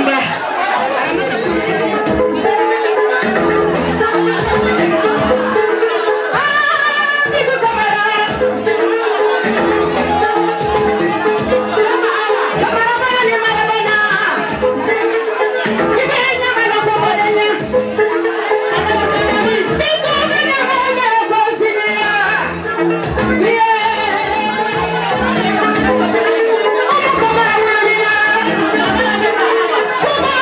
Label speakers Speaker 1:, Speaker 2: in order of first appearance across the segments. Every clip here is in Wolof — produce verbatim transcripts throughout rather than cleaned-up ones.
Speaker 1: Come on!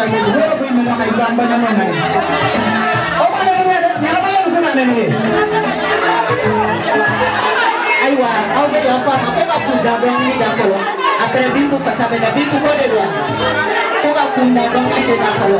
Speaker 1: ni wala ko mi ngai gamba na no ngai o ba na ni nyara ma ko na ni
Speaker 2: aiwa au be ya fa ma ko ka kunda dong ni da solo après bitu fa sabe da bitu ko de lo ko ka kunda dong ni da solo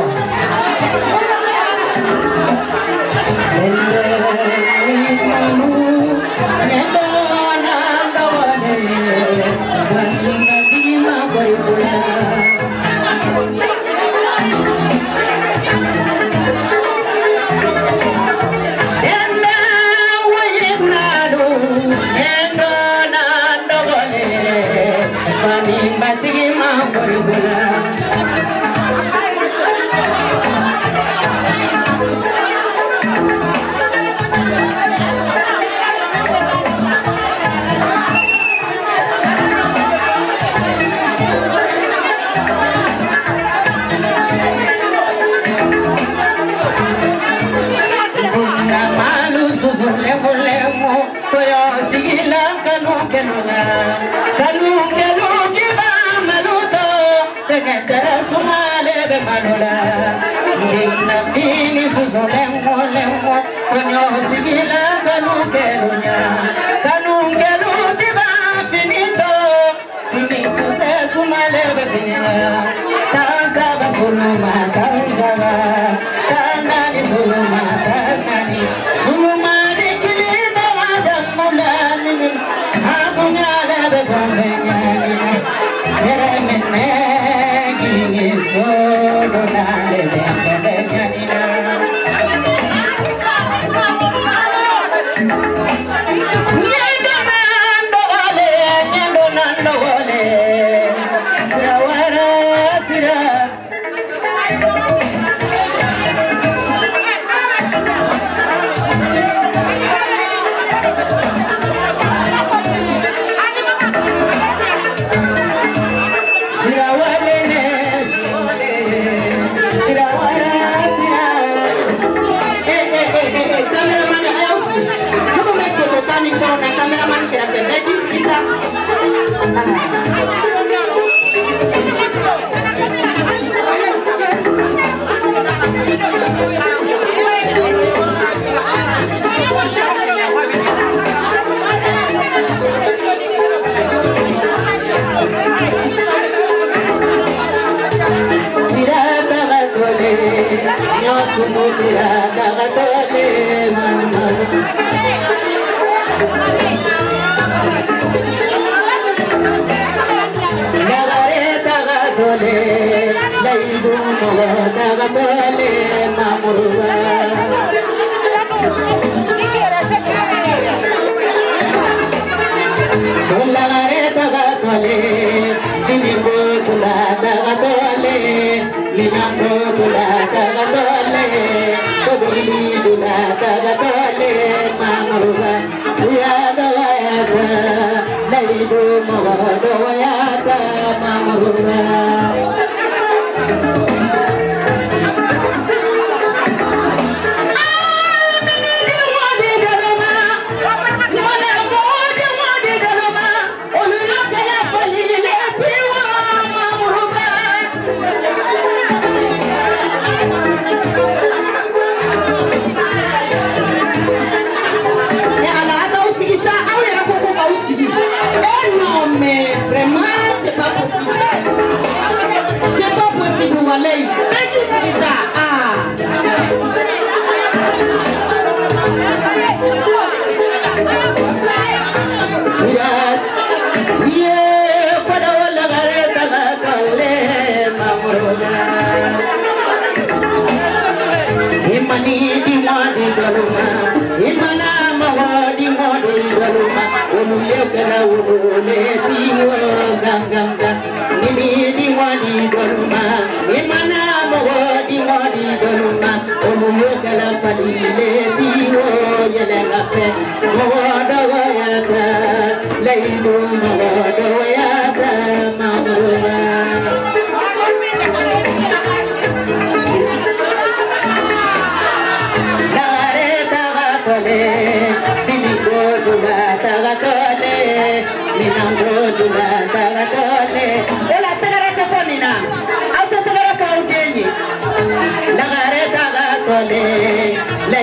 Speaker 2: Ela pega essa família, a outra pega essa alguém.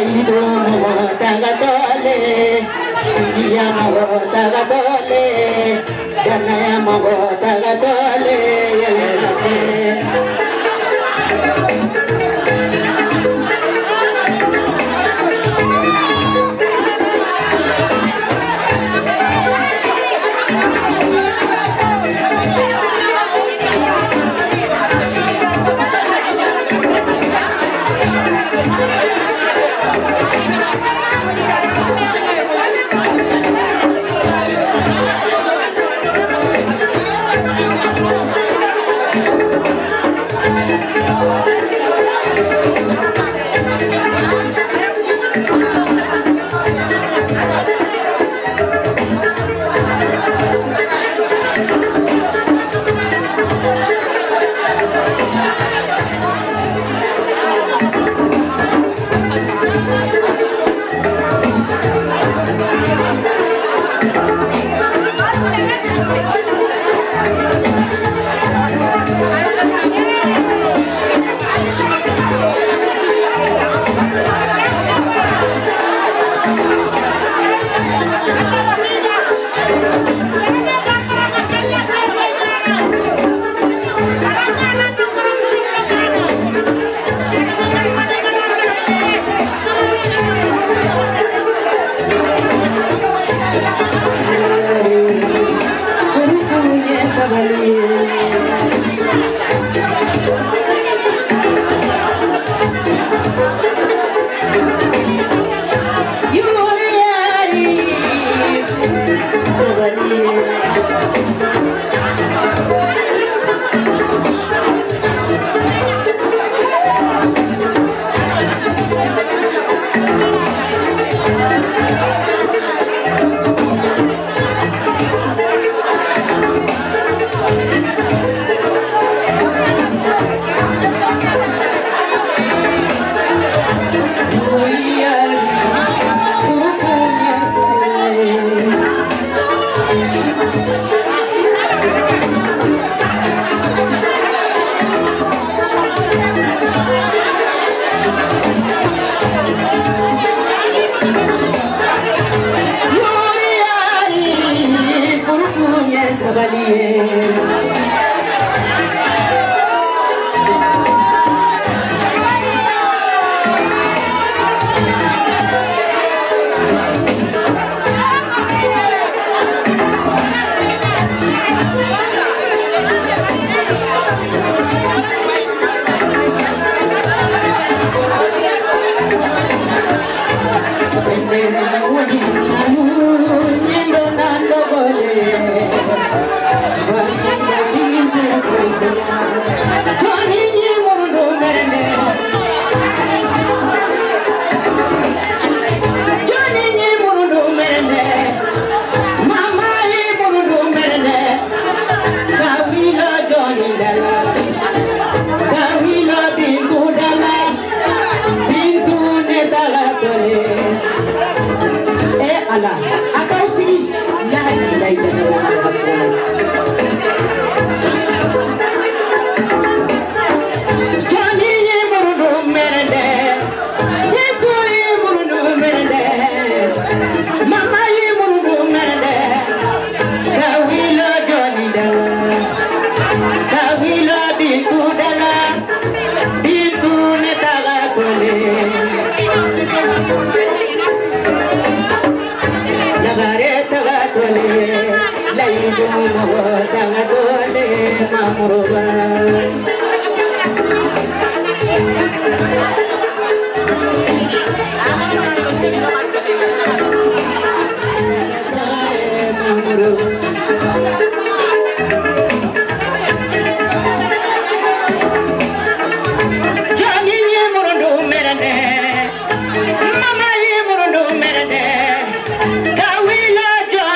Speaker 2: Laido tagatole, siya mo tagatole, ganaya mo tagatole, yalate.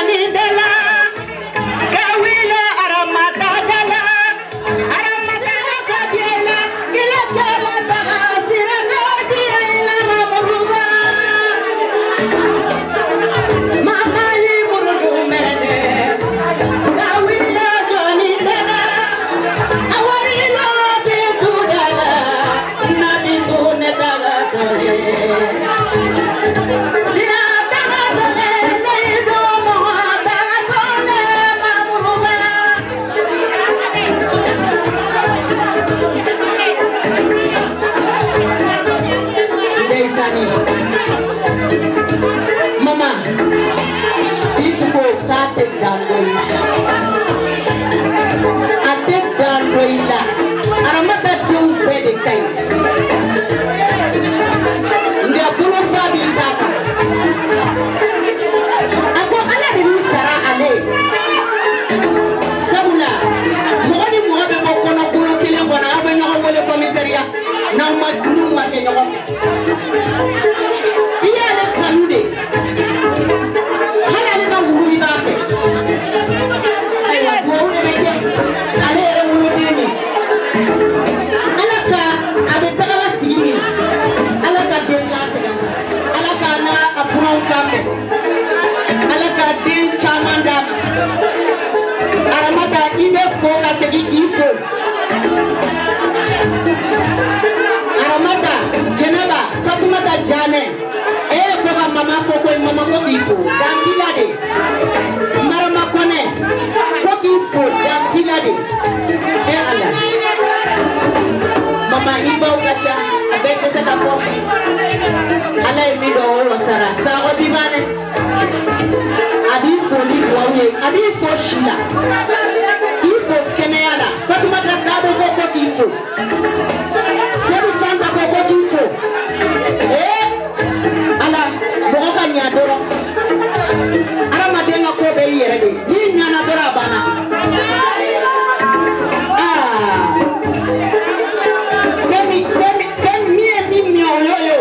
Speaker 3: Aramata, Aramata.
Speaker 2: n'aw ma n'u ma kɛ ɲɔgɔn fɛ i y'ale kanu de hali ale ka wulu i b'a fɛ ayiwa duwawu de bɛ kɛ ale yɛrɛ woloden ye ala ka a bɛ tagala sigi min ala ka den k'a sɛgɛn ala ka n'a a buranw k'a fɛ ala ka den caman d'a ma aramata i bɛ fo ka segin k'i fo aramata jɛnɛba fatumata janɛ e ye ko ka mama fo ko mama ko k'i fo dantila de marama kɔnɛ ko k'i fo dantila de e ala mama i baw ka ca a bɛɛ tɛ se ka fɔ ala ye min dɔn o wasara sago bi banɛ a b'i fo ni duwawu ye a b'i fo si la k'i fo kɛnɛya la fatumata dabo ko ko k'i fo sebi fanta ko ko k'i fo ee ala mɔgɔ ka ɲa dɔrɔn adamaden ka ko bɛ i yɛrɛ de n'i ɲana dɔrɔn a banna aa fɛn min fɛn min fɛn min ye min miyɛ o y'o ye o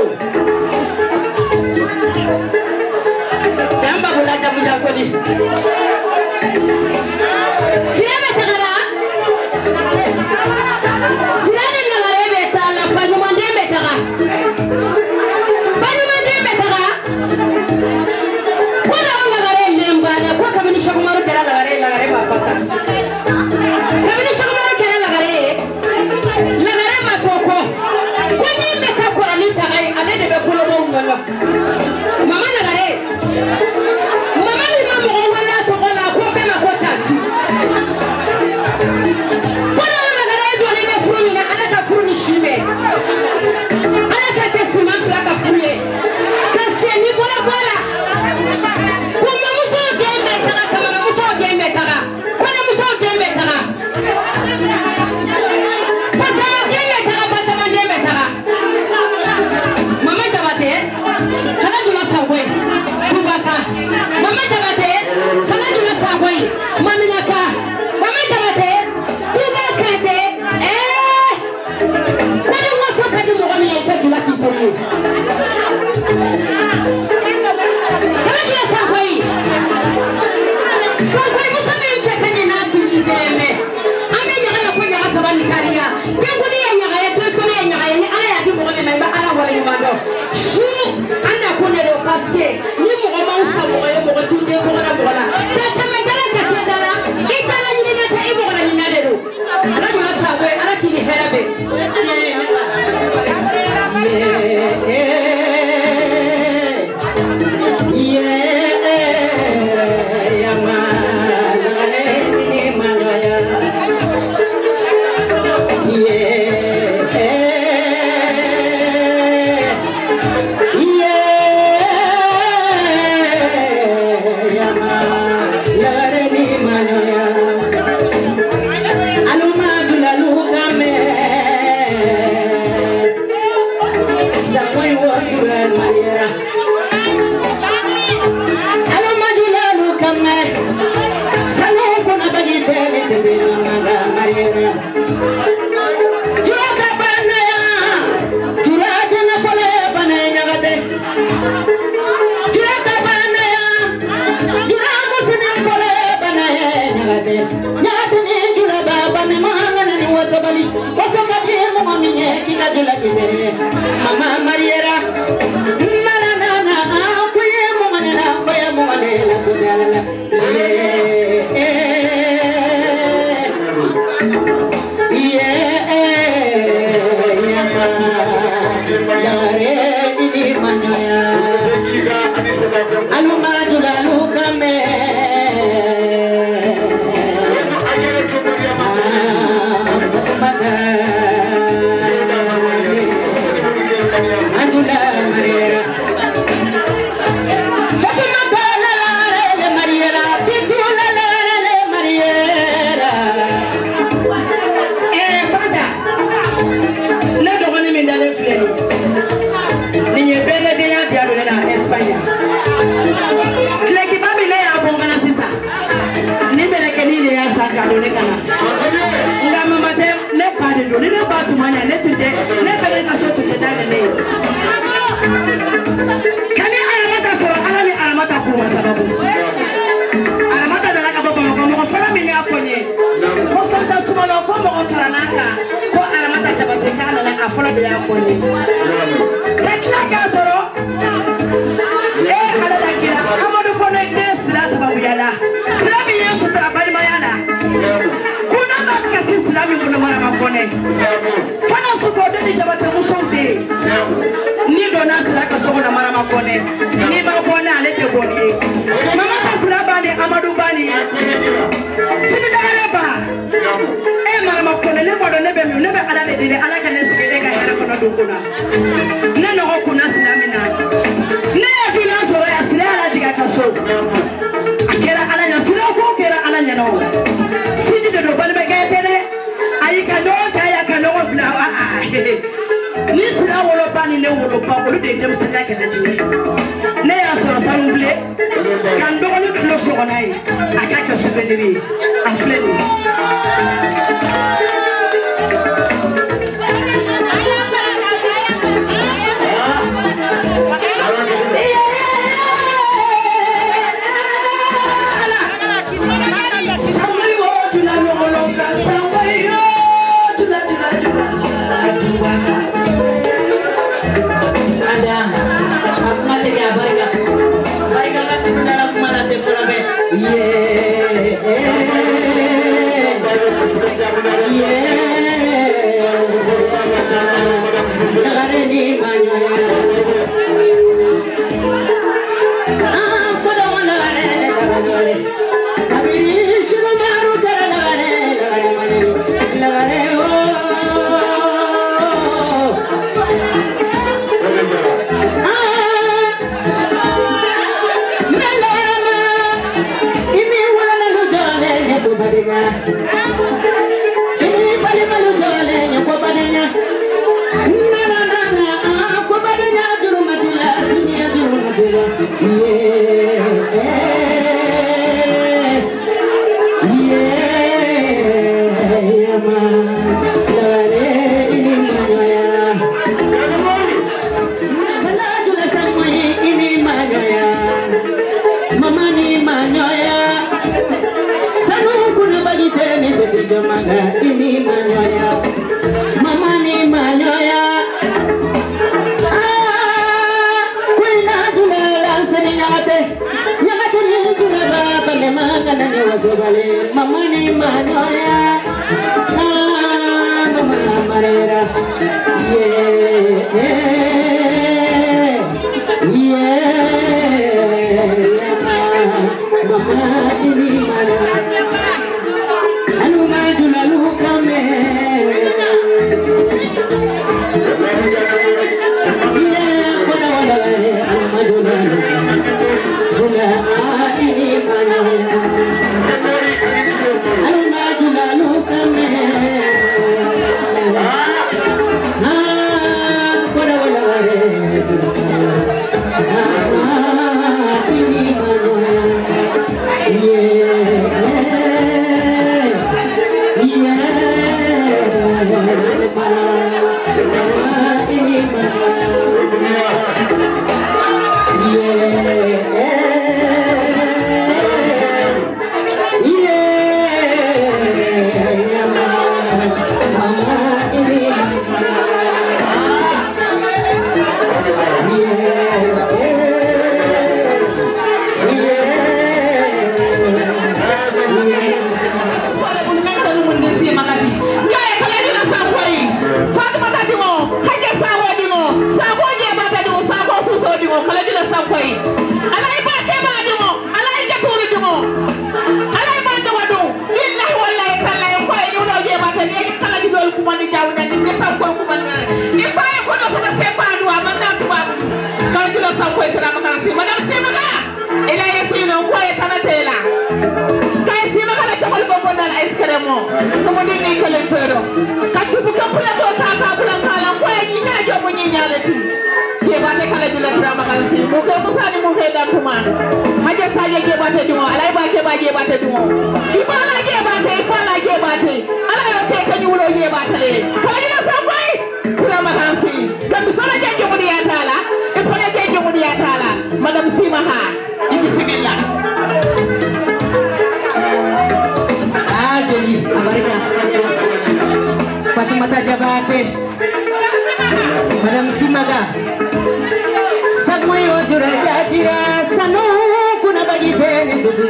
Speaker 2: dan bagola jabujaboli siya bɛ taga la siya ni lagare bɛ taa la faɲumanden bɛ taga baɲumanden bɛ taga ko na o lagare len banna ko kabini Sɛkumaru kɛra lagare ye lagare ma fasa kabini Sɛkumaru kɛra lagare ye lagare ma to kɔ ko min bɛ ka kɔrɔ ni taga ye ale de bɛ kolobɔw ŋɔɲɔ mama lagare mama min ma mɔgɔ wele a tɔgɔ la ko bɛɛ ma ko tanti ko na o lagare jɔlen bɛ furu min na ala ka furu ni si mɛn ala ka kɛ siman fila ka furu ye ka se ni bɔla bɔ la kɔmɔmusow den bɛ taga kamanamusow den bɛ taga kɔɲɔmusow den bɛ taga fatama den bɛ taga batama den bɛ taga mama Jabate kala dula sagoye tubaka mama Jabate kala dula sagoye maminaka mama Jabate tubaka te eh kɔni waso ka di mɔgɔ min ye i ka jula k'i teri ye kala dula sagoye sagoye muso min cɛ ka ɲi n'a civilisé mɛ an bɛ ɲaga la ko ɲaga saba ni kariya denkuli ye ɲaga ye densɔnni ye ɲaga ye ni ala y'a di mɔgɔ min ma i bɛ ala waleɲuman dɔn su an na kun de don parce que ni mɔgɔ m'aw sa mɔgɔ ye mɔgɔ t'i den kɔgɔ da mɔgɔ la ka tɛmɛ dala ka se dala i taara ɲinina tɛ i mɔgɔ la ɲinina de don ala donna sagoye ala k'i ni hɛrɛ bɛ Mama Mariera, Nana Nana, Kuya Momanela, Kuya Momanela, Kudala, yeah, Yama, Yare, Manoya, Aluma Jula Lucame, Nga mama te ne pa de do ne ba tu manya ne tu te ne pele so to the name. Can you aramata so alali aramata kuma sababu? Aramata da naka baba ko mo fara mi ya fonye. Ko fata sumalo ko mo fara naka ko aramata chabate kana na afola de ya fonye. Kakla ka soro. Eh ala da kira amadu connecte sila sababu yala. Sila mi yesu trabali mayala. Kuna makasi sila mi kuna mara makone. Fana subode ni jabate musonde. Ni dona sila ka so na mara makone. Ni ba bona ale te boni. Mama sa sila bani amadu bani. Sini dagale ba. Eh mara makone ne bodo ne be mi ne be ala le dile ala ka ne sike e ka hera kono dukuna. Ne no ko kuna sila mina. Ne ya bila so ya sila ala jiga ka so. Akera ala ya sila ko kera ala nya no. Sidi de do balbe gaetene. Ayi ka no ka ya ka no bla ah. Ni sila wolo bani ne wolo ba olu de dem sila ke na jiwe. Ne ya so sangle. Kan do ni kilo so onai. Aka ka so beniri. Afleni.
Speaker 3: Como ni que le pero. Kachu buka pula to ta ka pula kala ko ni nya jo mo ni nya le ti. Ke ba te kala dula drama kan si. Mo ke musa ni mo he dan tuma. Ma je sa ye ke ba te dumo. Alai ba ke ba ye ba te dumo. Di ba la ye ba te ko la ye ba te. Ala yo ke ka ni wo ye ba te le. Ko ni na sa pai. Drama kan si.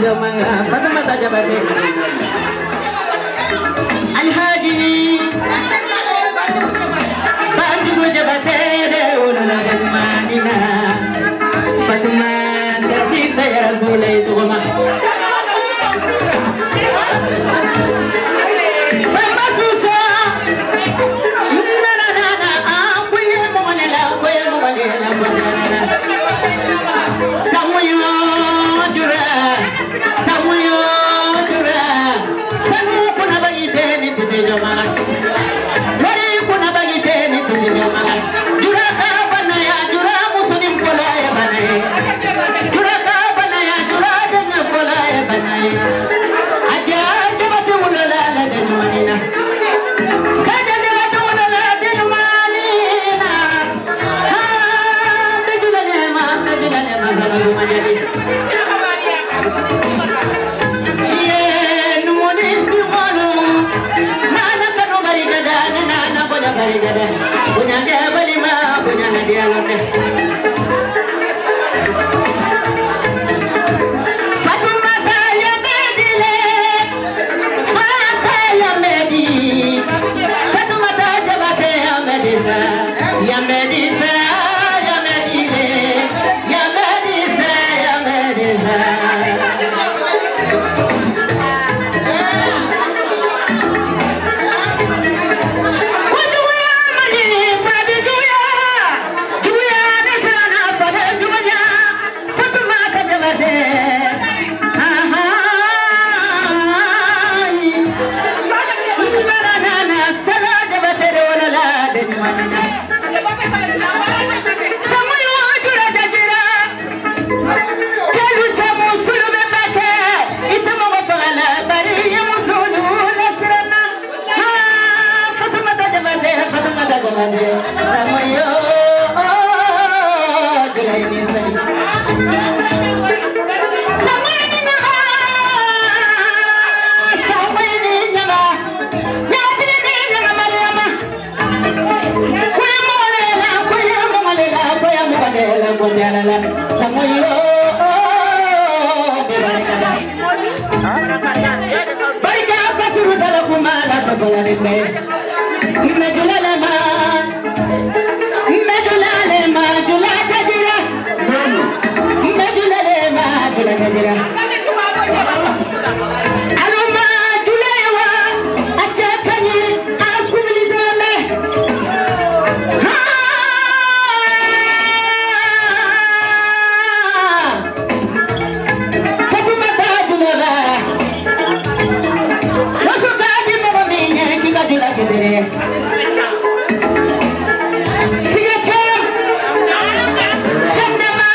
Speaker 2: jomanga Fatumata Jabate Alhaji Banjugo Jabate de ulala manina Fatumata kita ya Rasulai tugoma Mama Susa na na na na akuye molela akuye molela molela Samuyo dura Samuyo dura Samu kuna bagite ni tete jomala Mari kuna bagite ni tete jomala Jura ka banaya jura musunim fola ya banaya Jura ka banaya jura dengan fola ya banaya Aja jabate ulala la den manina Kaja jabate ulala den manina Ha bejula nema bejula nema sama jumanyadi Ye numoni simonu Nana kanu barigada nana boja barigada Punya jabalima punya nadia lone Fatumata ya medile Fata ya medi Fatumata jabate ya medisa Ya medisa ya medile Ya medisa ya medisa Kujuya mani fadi juya Juya nisrana fadi jumanya Fatumata jabate Ahai Narana sala jabate rolala den manina Samuyo jura jajira Chalu chamu sulu bepake Itamo wafala bari musulu nasrana Fatumata jabate Fatumata jabate Samuyo jura ini sali Samuyo ni nyama Samuyo ni nyama Nyati ni nyama Mariama Kuya molela kuya molela kuya molela molela Samuyo bebarikada Barika kasuru dala kumala tokola nimbe Mejulala ma Mejulale ma jula tajira Mejulale ma jula tajira Aruma julewa achakani asibilizame Ha Fatumata julewa Wasuka di mama minye kika jula kedere Siga cham Cham dama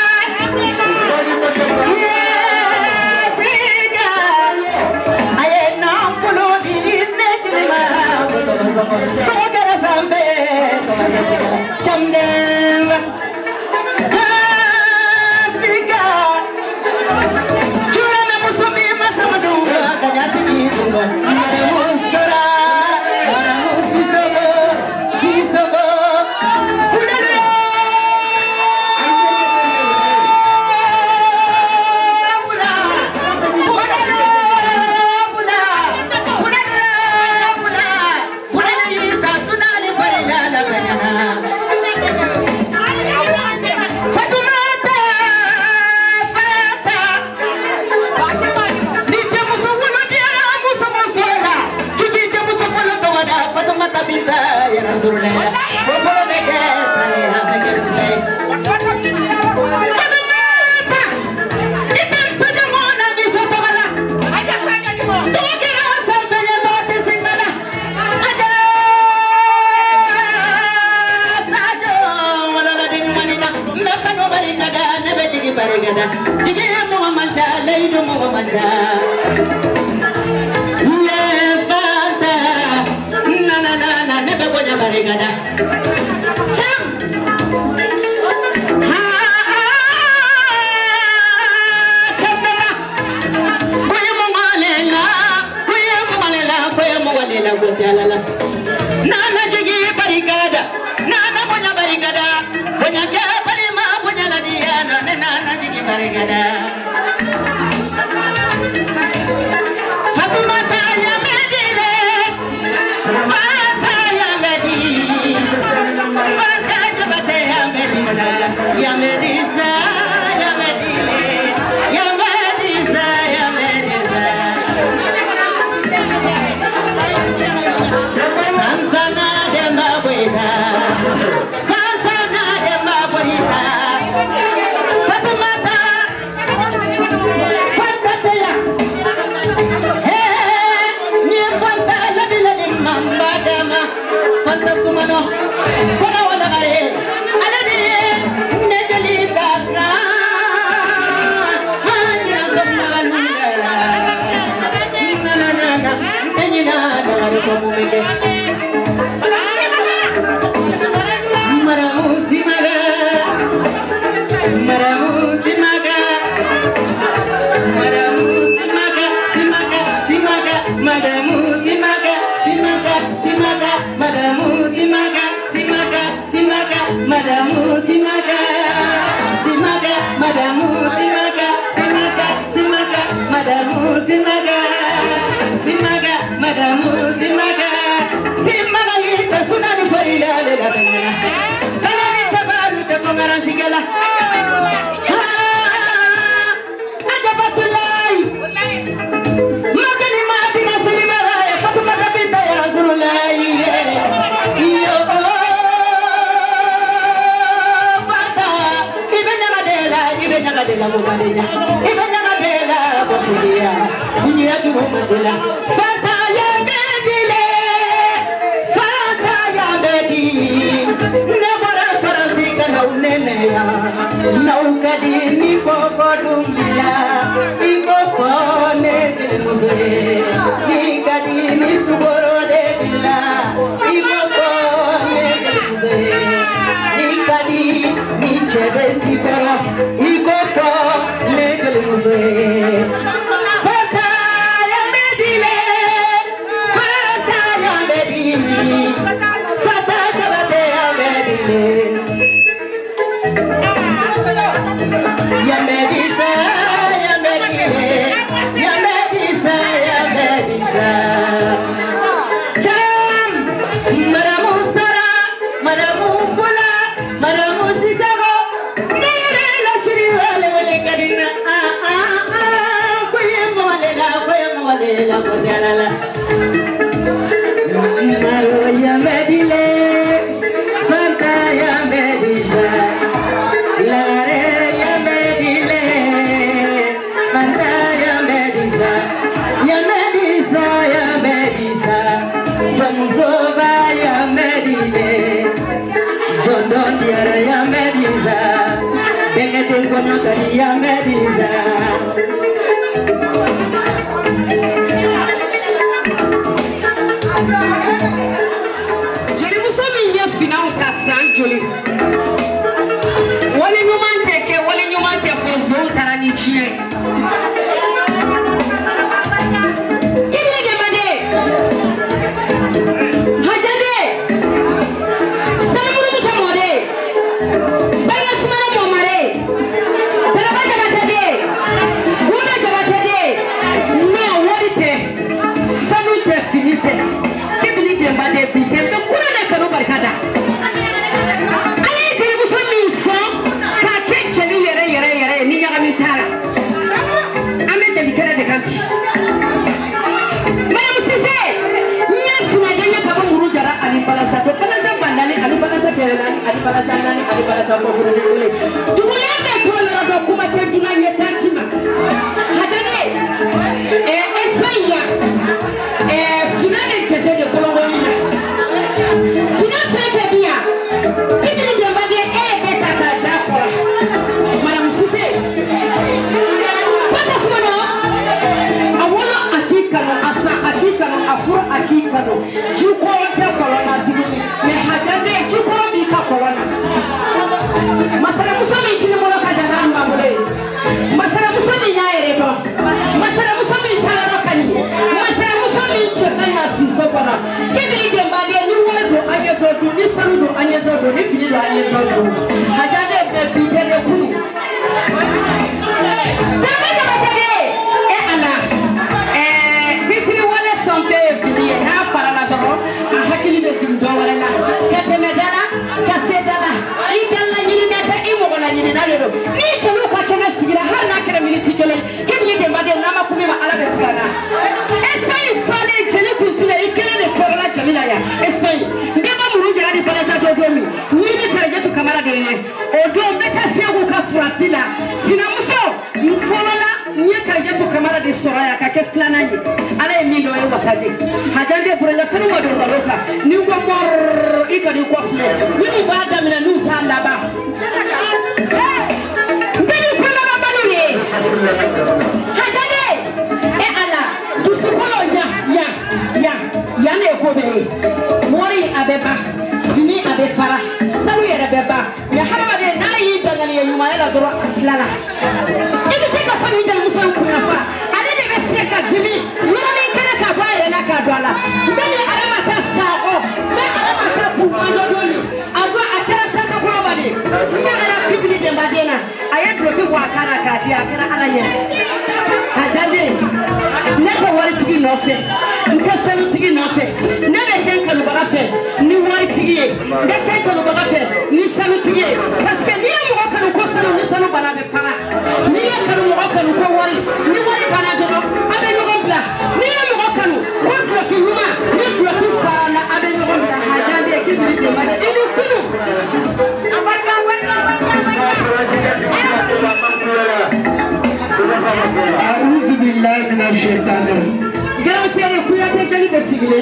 Speaker 2: Yeah siga Aye na fulo di nechilima Tomo kara sampe Tomo kara cham dama Siga Jura na musumi masamadunga Kanyasi kitunga Mare mustora Mara musisogo Sisogo Kudere Puna Puna Puna Puna Puna Puna Puna Sunali Farinala Kanyana Fatumata Fata Nite muso wala diara muso musola Kiki te muso falo tawada Fatumata binta ya Rasulullah Bobolo bege tani ha bege silai Fatumata Ite mpede mona biso tawala Tuwakira samsanya tawati singmala Aja Sajo wala la ding manina Mekano barikada nebe jigi barikada Jigi mo mancha leido mo mancha Ye fanta na na na na nebe bonya barikada Cham Ha Cham dama Kuya mo malela Kuya mo malela Kuya mo walela Kuya alala Nana jigi barikada Nana bonya barikada Bonya kya barima bonya la diana Nana jigi barikada Madame Simaga, Simaga, Madame Simaga, Simaga, Simaga, Madame Simaga, Simaga, Madame Simaga, Simaga ita sunani farila le la bena, bena ni chabalu te pongara sigala. Ajabatulai, magani mati na silimara ya fatuma kabita ya Rasulullah. Iyo. Ibenya mubadenya ibenya ngabela bofulia sinya kibomatela fata ya medile fata ya medi nebora sarazika na unene ya na ukadini kokodumila ikofone timuzoe nikadini sugoro de bila ikofone timuzoe nikadi nichebe sikoro Fata ya medile, fata ya medile, fata ya medile, ya medisa, ya medile, ya medisa, ya medisa. Cham, maramu sara, maramu pula, maramu sisaro, nere la shiri wale wale kadina. La la la ya medile Santa ya medisa la re ya medile Santa ya medisa ya medisa ya medisa Jamuzova ya medile Jondon diara ya medisa Dengete kono kali ya medisa Joli muso min ye finaw ta san joli wali ɲuman tɛ kɛ wali ɲuman tɛ fɔ zon taara ni tiɲɛ Kibile Jemade Hajade Salimuru Musa Mode Barika Sumana Momare Talaba Jabatade Guna Jabatade non wari tɛ sanu tɛ fini tɛ Kibile Jemade bi tɛ mɛ kuna ne kanu barikada ale jeli muso min sɔn k'a kɛ jeli yɛrɛ yɛrɛ yɛrɛ ni ɲagami t'a la an bɛ jeli kɛnɛ de kan bi Madame Cissé n ye funajɛ ɲɛ ka bɔ muru jara ani balasa to balasa ba naani ani balasa fɛrɛ naani ani balasa naani ani balasa kɔkɔrɔ ni wele dugulen bɛ to yɔrɔ dɔ kuma tɛ dunan ɲɛ tan ci ma hajane ɛ Espagne ya ɛ fina bɛ jate de bolokoli la fina fɛn fɛn bi yan Kibile Jemade e bɛ ta k'a da kɔrɔ Madame Cissé fata sumana a wolo a k'i kanu a sa a k'i kanu a furu a k'i kanu jikɔrɔ tɛ kɔlɔn na tuguni mɛ hajane jikɔrɔ b'i ka kɔlɔn na masalamuso min kini bolo ka jan n'a ɲuman bolo ye masalamuso min y'a yɛrɛ dɔn masalamuso min ta yɔrɔ ka ɲi masalamuso min cɛ ka ɲi a si so kɔnɔ Kibile Jemade ni wari don an ye dɔ dun ni sanu don an ye dɔ dun ni fini don an ye dɔ dun hajane bɛ bi tɛ ne kunu Dama Jabatade e ala ɛɛ bisiri wale sɔn fɛ ye fini ye n'a fara la dɔrɔn a hakili bɛ jigin dɔ wɛrɛ la ka tɛmɛ da la ka se da la i da la ɲinina tɛ i mɔgɔ la ɲinina de don ni cɛlu ka kɛnɛ sigira hali n'a kɛra miniti kelen Kibile Jemade n'a ma kun min ma ala bɛ tigɛ a la Espagne falen jeli kun tile i kelen de tɔɔrɔla jeli la yan Espagne n bɛ bɔ muru jara ni balasa dɔ don min ni ni Karajatu Kamara de ye o don n bɛ taa Segu ka furasi la finamuso n fɔlɔla n ye Karajatu Kamara de sɔrɔ yan ka kɛ filanan ye ala ye min dɔ ye wasade hajande burela sanu ma don balo kan ni ko mɔrr i ka di kɔ filɛ minnu b'a daminɛ n'u t'a laban n bɛ ni ko laban balo ye hajande e ala dusukolo yan yan yan yan de ye ko bɛ ye wari a bɛ ban fini a bɛ fara sanu yɛrɛ bɛ ban mɛ hadamaden n'a y'i danganiya ɲumanya la dɔrɔn a tilala i bɛ se ka fɔ nin jelimuso in kunyanfa ale de bɛ se ka dimi yɔrɔnin kelen ka bɔ a yɛrɛ la k'a don a la n bɛ ni adama ta sa o n bɛ adama ta kun ma dɔ don min a don a kɛra sanfɛ kɔrɔ aranya ajabe ne ko wari tigi no fe nka sanu tigi no fe ne be ken kanu baga fe ni wari tigi ye ne ken kanu baga fe ni sanu tigi ye parce que ni mo kanu ko sanu ni sanu bana be fara ni kanu mo kanu ko wari ni wari bana do abe no bla ni mo kanu ko ko ki huma ni ko ki fara na abe no bla ajabe ki bi de ma ilu kunu abarka abarka
Speaker 1: أعوذ بالله من الشيطان الرجيم.
Speaker 2: Grazie a Kuyate Jali Besigile.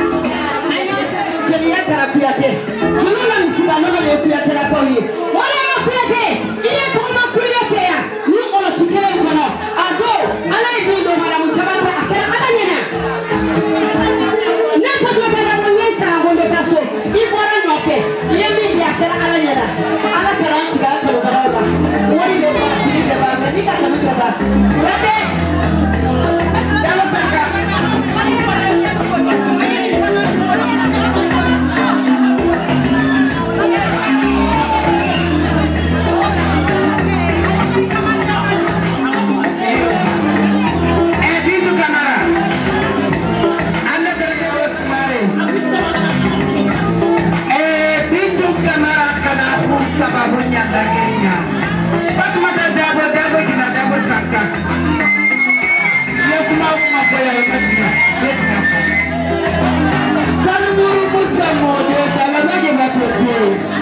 Speaker 2: Jali Kuyate. Julu la misiba no le Kuyate la koni. Wala ma Kuyate. Ile ko ma Kuyate ya. Ni ko tikele kono. Ado, ala ibu do mara muchabata akera ala nyena. Na fa ko ta ko nyesa ngombe taso. Ibora no fe. Ye mi dia akera ala nyena. Ala kara tiga ko baba. Wori be ba ti be ba ni ka ta mi ba. Lade.
Speaker 1: Sababunya dagingnya, pas mata dabo dabo kita dabo sangka. Dia mau mau bayar lagi. Kalau buru musa mode salah lagi mati tu.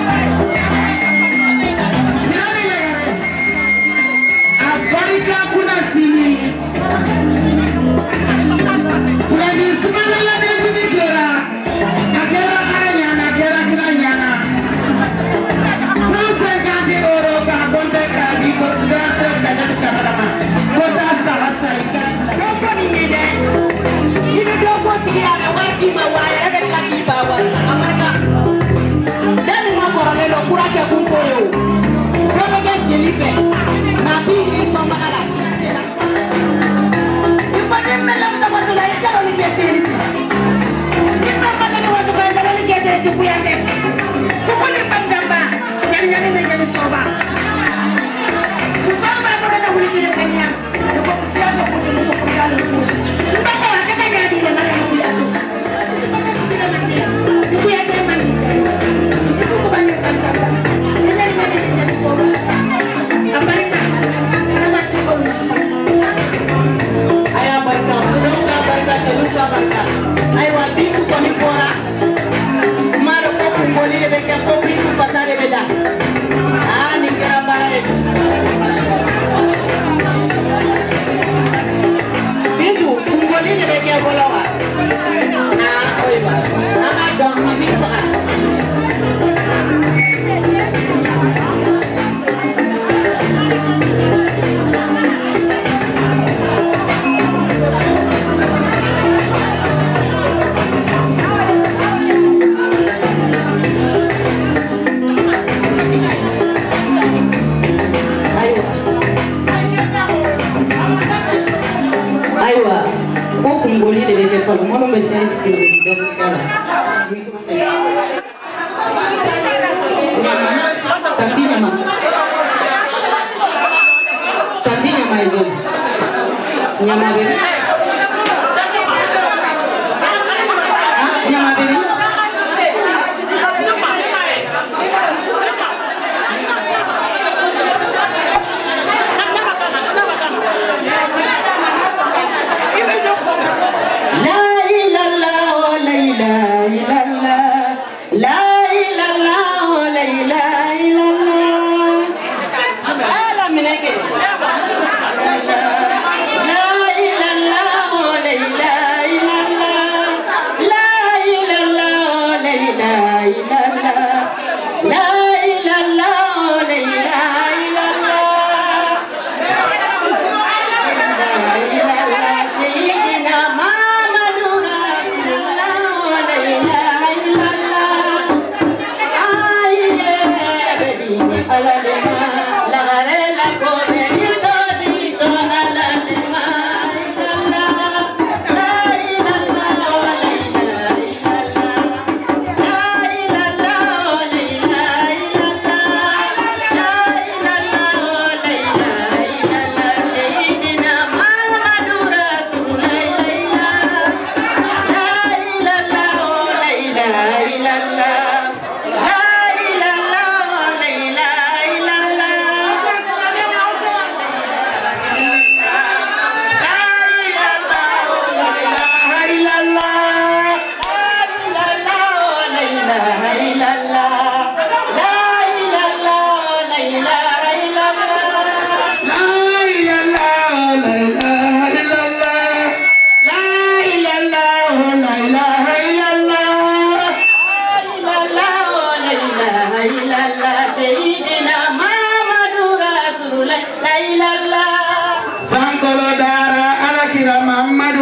Speaker 1: Jadi lagi, Amerika kuna sini. Lagi semana lagi di kira, kira ayah, nak kira kira nyana.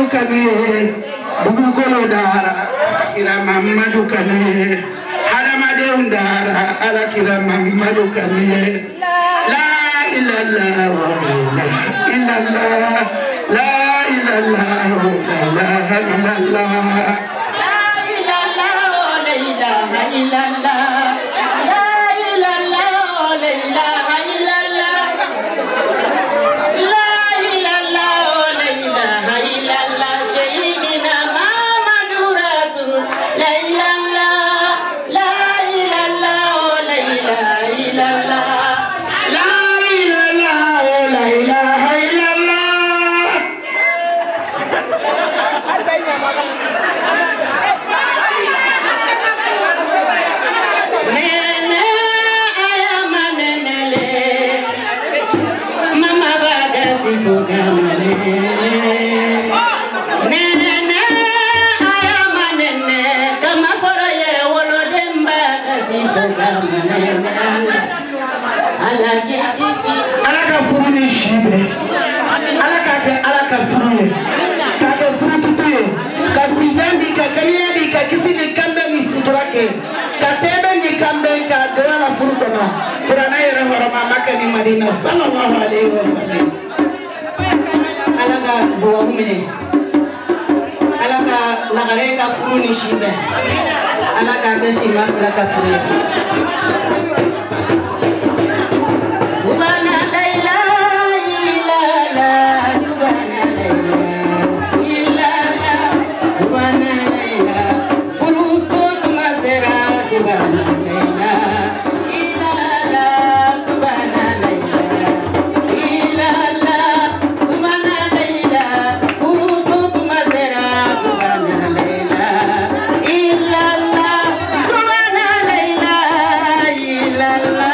Speaker 1: kane bugu kolo dara kira Muhammadu kane adama de undara ala kira Muhammadu kane la ilaha illallah la ilaha illallah la ilaha illallah Alaka furuni shibe alaka ke alaka furuni kake furututu kasiyandi kakaliandi kakifini kambe misuturake katebe ni kambe ka dola furutona kurana yere horoma makani Madina sallallahu alaihi wasallam alaka buwa mine alaka lagare ka furuni shibe alaka ke shima alaka furuni Subhana la ilaha illallah Subhana la ilaha illallah Subhana la ilaha furusut masera Subhana la ilaha illallah Subhana la ilaha illallah Subhana la ilaha furusut masera Subhana la ilaha illallah Subhana la ilaha illallah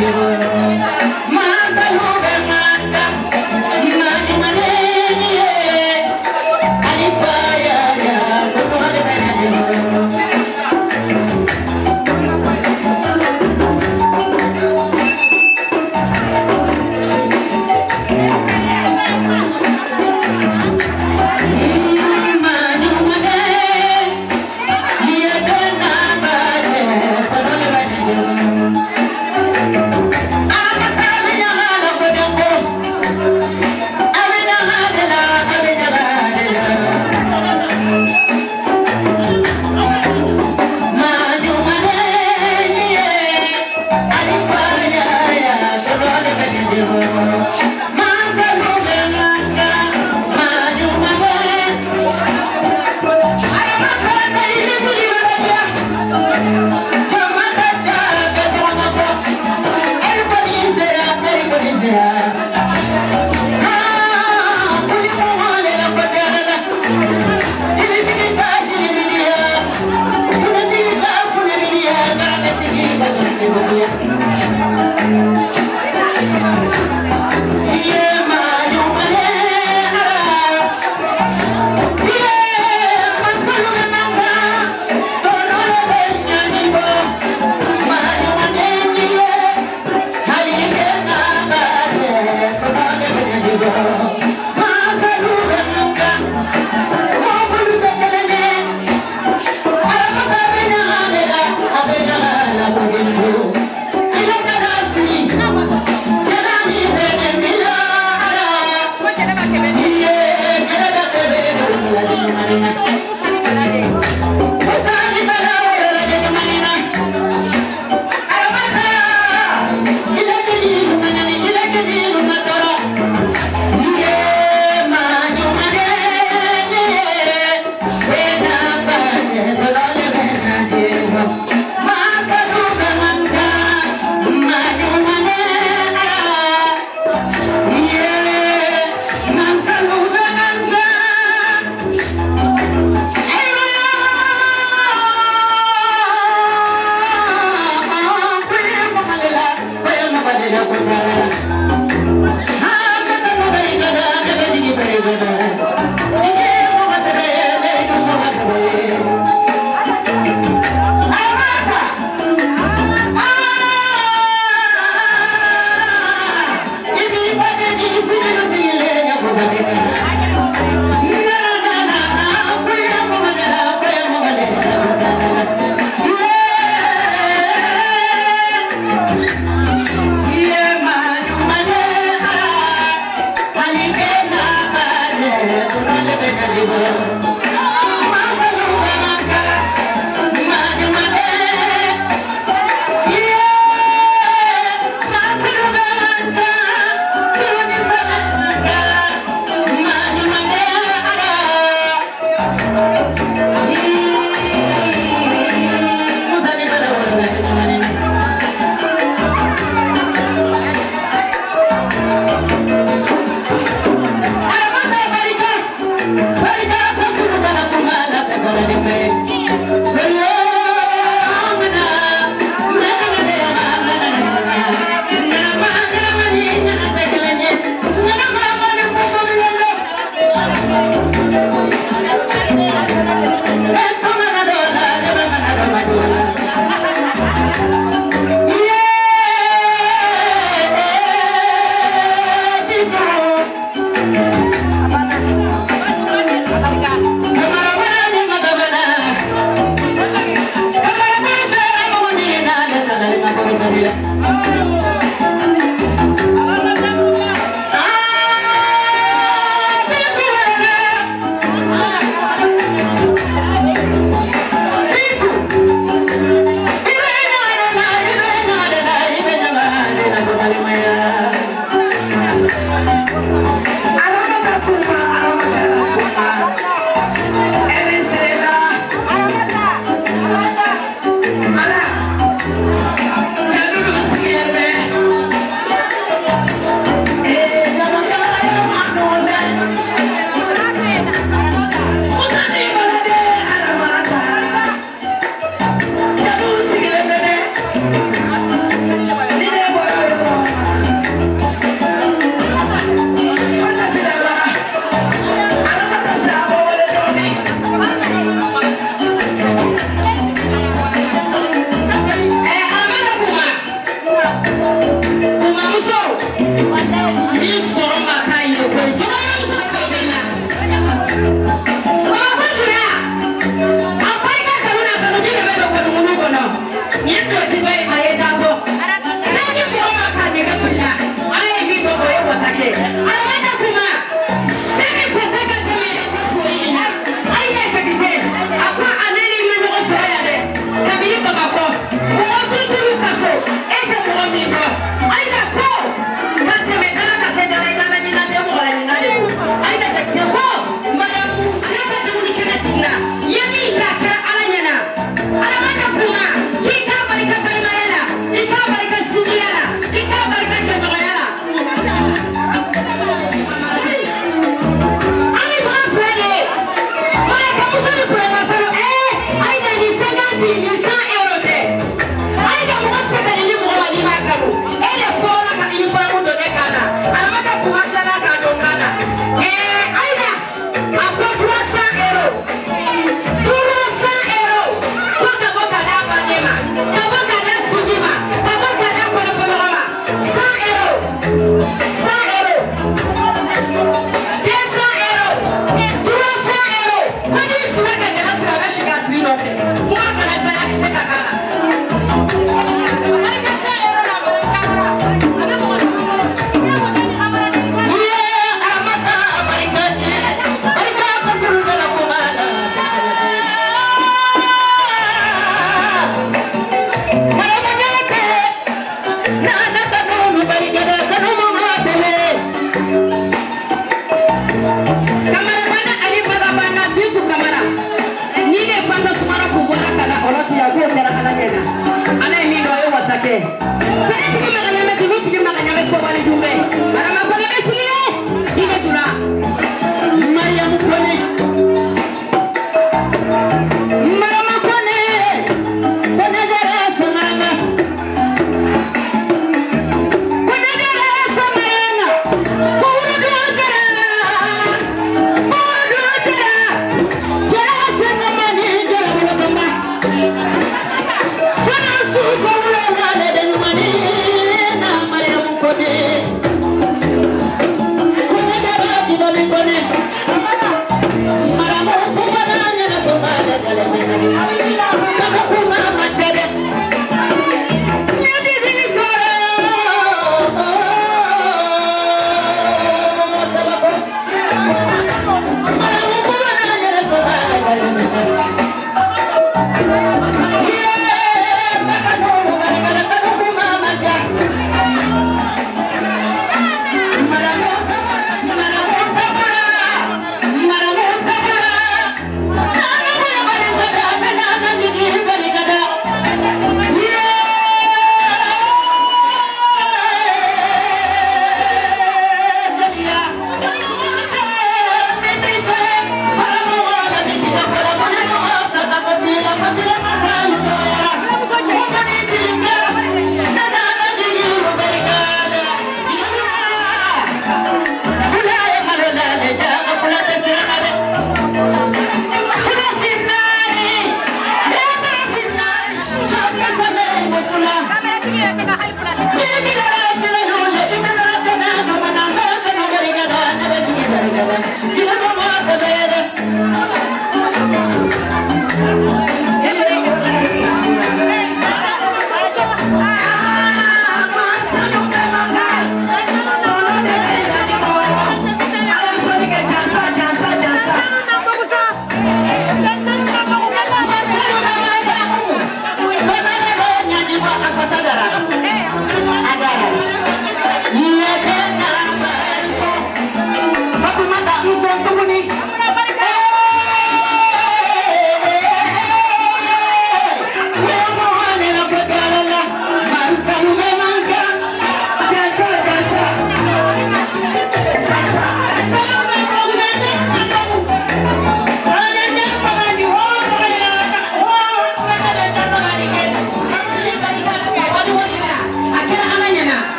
Speaker 4: Thank you.
Speaker 2: nana kanu bari gada kanu mamatele kamara bana ali baga bana bitu kamara nile fata sumara kubara kala oloti ya go kala kala ngena ala mi do e wasake sai tigi maganya me tigi tigi maganya me ko bali dumbe bara ma ko le siye diga tula Mariam kone Mama kone kone jara samanga kone jara samanga kuru do jara kuru do jara jara samanga ni jara bala bamba sana su ko wala wala de mani na Mariam kone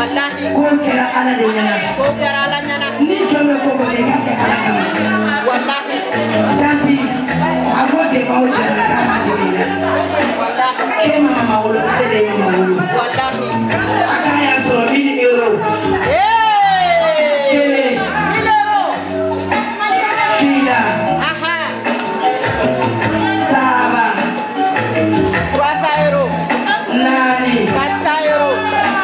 Speaker 2: wallahi
Speaker 1: ko kɛra ala de ɲɛna
Speaker 2: ko kɛra ala ɲɛna
Speaker 1: ni jɔn bɛ ko ko de k'a kɛ ala kama
Speaker 2: wallahi
Speaker 1: tanti a ko de b'aw cɛ la k'a ma jigin la k'e ma ma wolo ale de ye ma wolo
Speaker 2: wallahi
Speaker 1: a k'a y'a sɔrɔ mille euro kelen fila saba
Speaker 2: trois cents euros
Speaker 1: naani
Speaker 2: quatre cents euros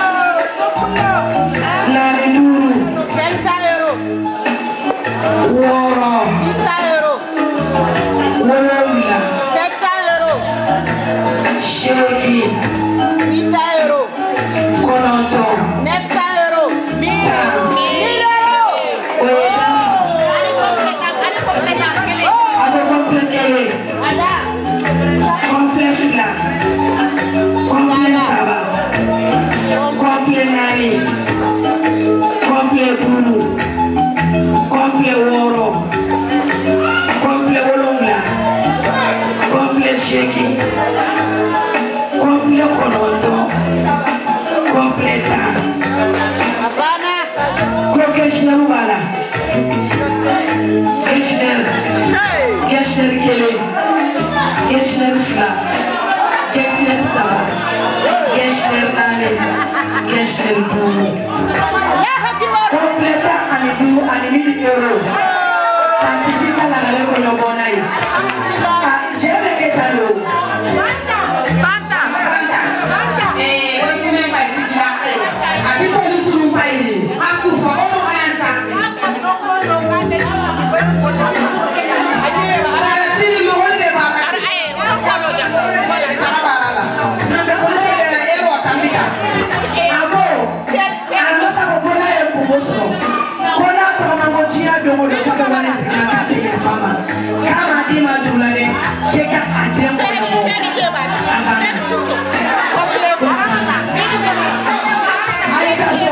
Speaker 1: naani duuru
Speaker 2: cinq cents euros
Speaker 1: wɔɔrɔ
Speaker 2: six cents euros
Speaker 1: wolonwula
Speaker 2: sept cents euros
Speaker 1: seegin
Speaker 2: huit cents euros
Speaker 1: kɔnɔntɔn
Speaker 2: neuf cents euros mille euros
Speaker 1: o ye a bɛ kɔnpilɛ kelen kɔnpilɛ fila kɔnpilɛ saba kɔnpilɛ naani kɔnpilɛ duuru kɔnpilɛ wɔɔrɔ kɔnpilɛ wolonwula kɔnpilɛ seegin kɔnpilɛ kɔnɔntɔn kɔnpilɛ tan ko kɛsinɛri b'a la kɛsinɛri kɛsinɛri kelen kɛsinɛri fila kɛsinɛri saba kɛsinɛri naani kɛsinɛri duuru kɔnpilɛ tan ani duuru ani mille euro tanti k'i ka lagare kɔnɔ bɔ n'a ye a cɛ bɛ kɛ ta de o. Ayo